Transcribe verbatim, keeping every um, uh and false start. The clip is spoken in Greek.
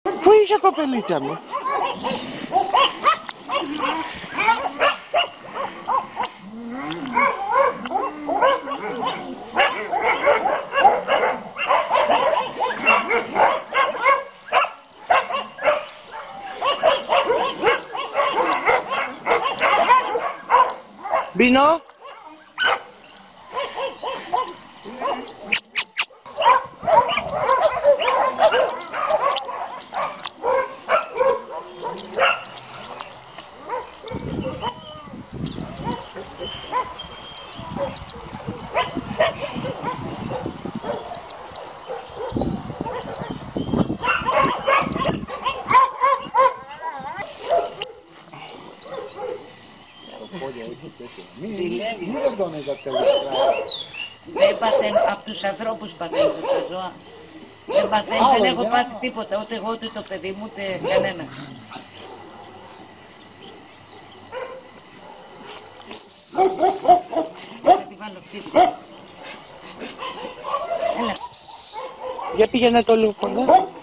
Πού είχε κοπελίτσα μου? Μπίνο! Μην δεν τον είδα τελικά. Δεν παθαίνω, από τους ανθρώπους παθαίνω τα ζώα. Δεν παθαίνω, δεν έχω πάθει τίποτα, ούτε εγώ, ούτε το παιδί μου, ούτε κανένας. Θα τη βάλω αυτή. Για πήγαινε το λούκο, ναι.